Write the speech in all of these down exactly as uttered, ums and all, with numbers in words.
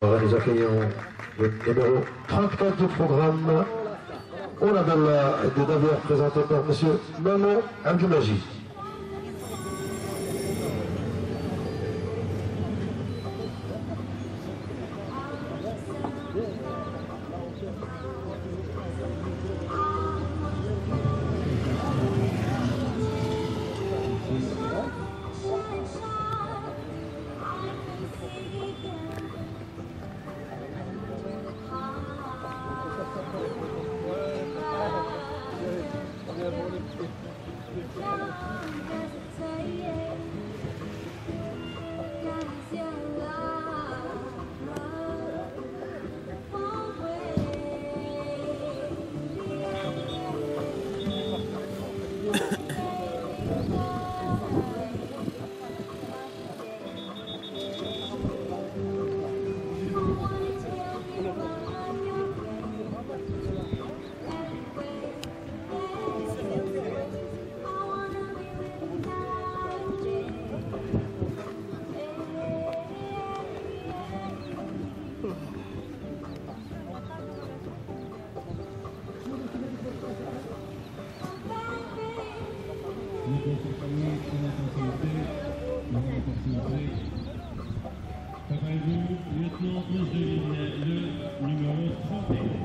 Nous accueillons le numéro trente-quatre du programme. On a de Davier présenté par M. Manon Abdoumaji. Préparez-vous, lieutenant onze de ligne, le numéro trente et un.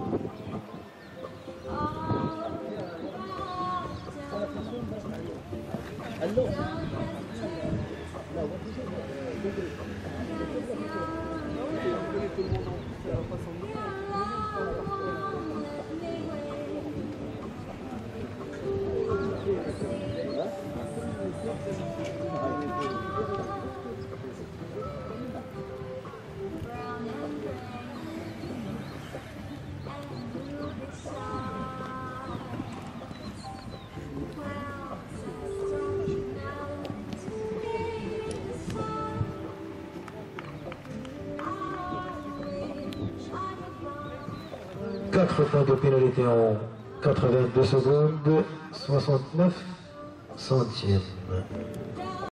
Quatre points de pénalité en quatre-vingt-deux secondes, soixante-neuf centièmes.